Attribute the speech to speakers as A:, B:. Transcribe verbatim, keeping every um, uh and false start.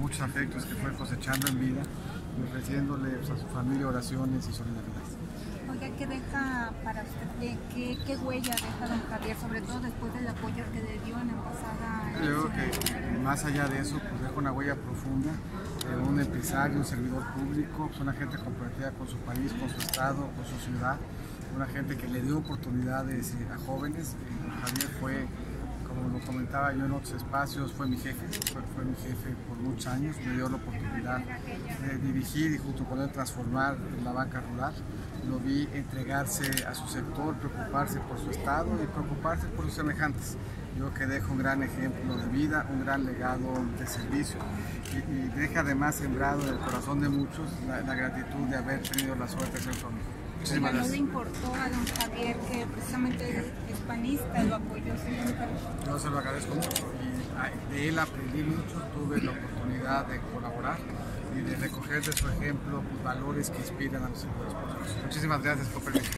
A: muchos afectos que fue cosechando en vida y ofreciéndole pues, a su familia oraciones y solidaridad.
B: Oiga, ¿qué deja para usted? ¿Qué, qué huella deja don Javier, sobre todo después del apoyo que le dio en la pasada
A: Yo
B: elección?
A: creo que más allá de eso, pues deja una huella profunda de un empresario, un servidor público, una gente comprometida con su país, con su estado, con su ciudad, una gente que le dio oportunidades a jóvenes. Javier fue, como lo comentaba yo en otros espacios, fue mi jefe, fue, fue mi jefe por muchos años, me dio la oportunidad de dirigir y junto con él transformar la banca rural. Lo vi entregarse a su sector, preocuparse por su estado y preocuparse por sus semejantes. Yo que dejo un gran ejemplo de vida, un gran legado de servicio y, y deja además sembrado en el corazón de muchos la, la gratitud de haber tenido la suerte de ser su amigo.
B: Muchísimas gracias. ¿No le importó a don Javier que precisamente es panista lo apoyó siempre?
A: Yo se lo agradezco mucho y de él aprendí mucho, tuve la oportunidad de colaborar y de recoger de su ejemplo pues, valores que inspiran a los servidores públicos. Muchísimas gracias por permitirme.